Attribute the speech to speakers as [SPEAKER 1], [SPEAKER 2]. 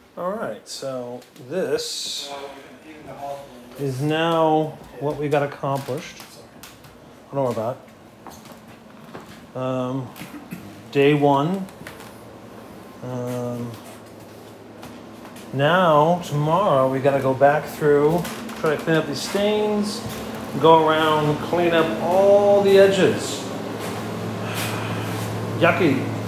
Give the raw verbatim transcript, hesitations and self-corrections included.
[SPEAKER 1] All right, so this is now what we got accomplished. I don't know about. Um, day one. Um, now, tomorrow, we got to go back through, try to clean up these stains, go around, clean up all the edges. Yucky.